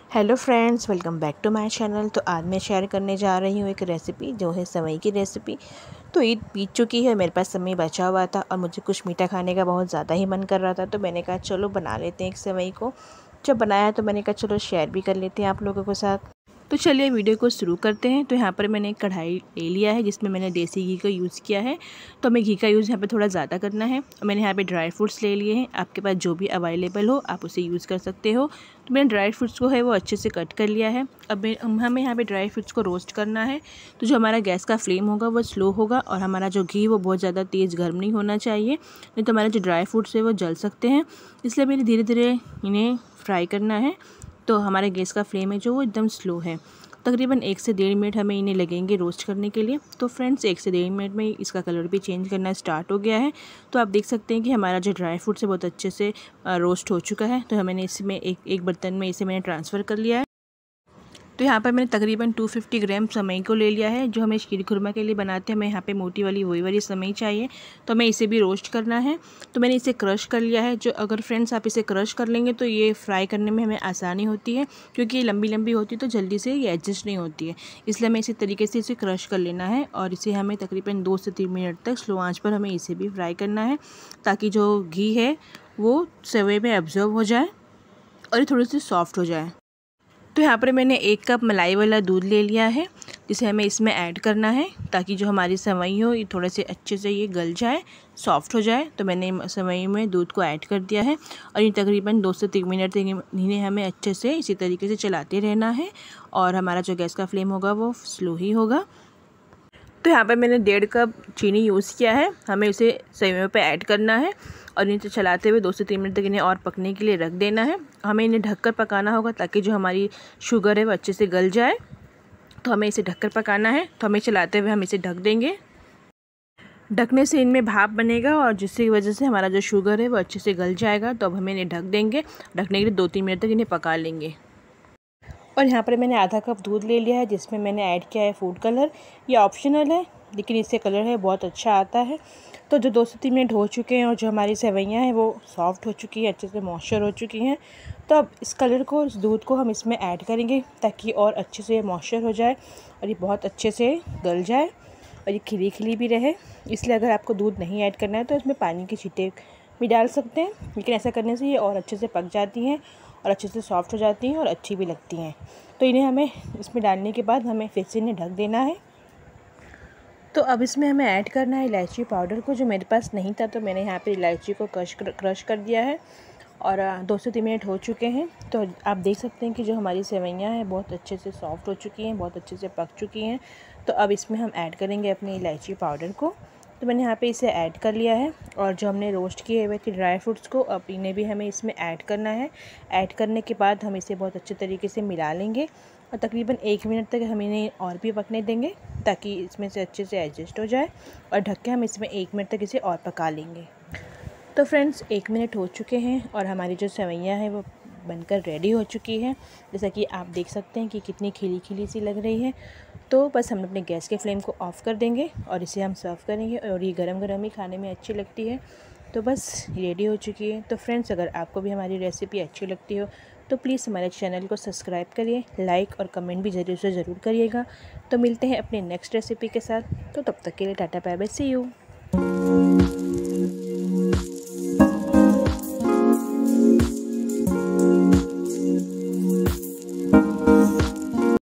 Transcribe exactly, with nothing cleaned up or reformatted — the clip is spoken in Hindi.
Hello friends, welcome back to my channel. तो आज मैं शेयर करने जा रही हूँ एक रेसिपी जो है सेवई की रेसिपी। तो ईद बीत चुकी है, मेरे पास सेवई बचा हुआ था और मुझे कुछ मीठा खाने का बहुत ज़्यादा ही मन कर रहा था। तो मैंने कहा चलो बना लेते हैं एक सेवई को। जब बनाया तो मैंने कहा चलो शेयर भी कर लेते हैं आप लोगों के साथ। तो चलिए वीडियो को शुरू करते हैं। तो यहाँ पर मैंने एक कढ़ाई ले लिया है जिसमें मैंने देसी घी का यूज़ किया है। तो हमें घी का यूज़ यहाँ पे थोड़ा ज़्यादा करना है। और मैंने यहाँ पे ड्राई फ्रूट्स ले लिए हैं, आपके पास जो भी अवेलेबल हो आप उसे यूज़ कर सकते हो। तो मैंने ड्राई फ्रूट्स को है वो अच्छे से कट कर लिया है। अब हमें यहाँ पे ड्राई फ्रूट्स को रोस्ट करना है। तो जो हमारा गैस का फ्लेम होगा वो स्लो होगा और हमारा जो घी वो बहुत ज़्यादा तेज़ गर्म नहीं होना चाहिए, नहीं तो हमारे जो ड्राई फ्रूट्स है वो जल सकते हैं। इसलिए मैंने धीरे धीरे इन्हें फ्राई करना है। तो हमारे गैस का फ्लेम है जो वो एकदम स्लो है। तकरीबन एक से डेढ़ मिनट हमें इन्हें लगेंगे रोस्ट करने के लिए। तो फ्रेंड्स एक से डेढ़ मिनट में इसका कलर भी चेंज करना स्टार्ट हो गया है। तो आप देख सकते हैं कि हमारा जो ड्राई फ्रूट्स है बहुत अच्छे से रोस्ट हो चुका है। तो मैंने इसमें एक एक बर्तन में इसे मैंने ट्रांसफ़र कर लिया है। तो यहाँ पर मैंने तकरीबन दो सौ पचास ग्राम सेवई को ले लिया है। जो हमें शीर खुरमा के लिए बनाते हैं, हमें यहाँ पे मोटी वाली वही वाली सेवई चाहिए। तो हमें इसे भी रोस्ट करना है। तो मैंने इसे क्रश कर लिया है। जो अगर फ्रेंड्स आप इसे क्रश कर लेंगे तो ये फ्राई करने में हमें आसानी होती है, क्योंकि ये लंबी लंबी होती है तो जल्दी से ये एडजस्ट नहीं होती है। इसलिए हमें इसी तरीके से इसे क्रश कर लेना है और इसे हमें तकरीबन दो से तीन मिनट तक स्लो आँच पर हमें इसे भी फ्राई करना है, ताकि जो घी है वो सेवई में एब्जॉर्ब हो जाए और ये थोड़ी सी सॉफ्ट हो जाए। तो यहाँ पर मैंने एक कप मलाई वाला दूध ले लिया है, जिसे हमें इसमें ऐड करना है, ताकि जो हमारी सेवई हो ये थोड़े से अच्छे से ये गल जाए, सॉफ्ट हो जाए। तो मैंने सेवई में दूध को ऐड कर दिया है और ये तकरीबन दो से तीन मिनट इन्हें हमें अच्छे से इसी तरीके से चलाते रहना है और हमारा जो गैस का फ्लेम होगा वो स्लो ही होगा। तो यहाँ पर मैंने डेढ़ कप चीनी यूज़ किया है, हमें इसे सेवइयों पे ऐड करना है और इन्हें चलाते हुए दो से तीन मिनट तक इन्हें और पकने के लिए रख देना है। हमें इन्हें ढककर पकाना होगा ताकि जो हमारी शुगर है वो अच्छे से गल जाए। तो हमें इसे ढककर पकाना है। तो हमें चलाते हुए हम इसे ढक देंगे। ढकने से इनमें भाप बनेगा और जिसकी वजह से हमारा जो शुगर है वो अच्छे से गल जाएगा। तो अब हमें इन्हें ढक देंगे। ढकने के लिए दो तीन मिनट तक इन्हें पका लेंगे। और यहाँ पर मैंने आधा कप दूध ले लिया है, जिसमें मैंने ऐड किया है फूड कलर। ये ऑप्शनल है, लेकिन इससे कलर है बहुत अच्छा आता है। तो जो दो से तीन मिनट हो चुके हैं और जो हमारी सेवइयाँ हैं वो सॉफ्ट हो चुकी है, अच्छे से मॉइस्चर हो चुकी हैं। तो अब इस कलर को, इस दूध को हम इसमें ऐड करेंगे ताकि और अच्छे से मॉइस्चर हो जाए और ये बहुत अच्छे से गल जाए और ये खिली खिली भी रहे। इसलिए अगर आपको दूध नहीं ऐड करना है तो इसमें पानी की छींटे भी डाल सकते हैं, लेकिन ऐसा करने से ये और अच्छे से पक जाती हैं और अच्छे से सॉफ्ट हो जाती हैं और अच्छी भी लगती हैं। तो इन्हें हमें इसमें डालने के बाद हमें फिर से इन्हें ढक देना है। तो अब इसमें हमें ऐड करना है इलायची पाउडर को, जो मेरे पास नहीं था तो मैंने यहाँ पे इलायची को क्रश कर क्रश कर दिया है और दो से तीन मिनट हो चुके हैं। तो आप देख सकते हैं कि जो हमारी सेवइयाँ हैं बहुत अच्छे से सॉफ्ट हो चुकी हैं, बहुत अच्छे से पक चुकी हैं। तो अब इसमें हम ऐड करेंगे अपनी इलायची पाउडर को। तो मैंने यहाँ पे इसे ऐड कर लिया है और जो हमने रोस्ट किए हुए थे ड्राई फ्रूट्स को, अब इन्हें भी हमें इसमें ऐड करना है। ऐड करने के बाद हम इसे बहुत अच्छे तरीके से मिला लेंगे और तकरीबन एक मिनट तक हम इन्हें और भी पकने देंगे ताकि इसमें से अच्छे से एडजस्ट हो जाए और ढक के हम इसमें एक मिनट तक इसे और पका लेंगे। तो फ्रेंड्स एक मिनट हो चुके हैं और हमारी जो सेवइयाँ हैं वो बनकर रेडी हो चुकी है। जैसा कि आप देख सकते हैं कि कितनी खिली खिली सी लग रही है। तो बस हम अपने गैस के फ्लेम को ऑफ़ कर देंगे और इसे हम सर्व करेंगे और ये गरम गरम ही खाने में अच्छी लगती है। तो बस रेडी हो चुकी है। तो फ्रेंड्स अगर आपको भी हमारी रेसिपी अच्छी लगती हो तो प्लीज़ हमारे चैनल को सब्सक्राइब करिए, लाइक और कमेंट भी ज़रूर से ज़रूर करिएगा। तो मिलते हैं अपने नेक्स्ट रेसिपी के साथ। तो तब तक के लिए tata bye bye, see you.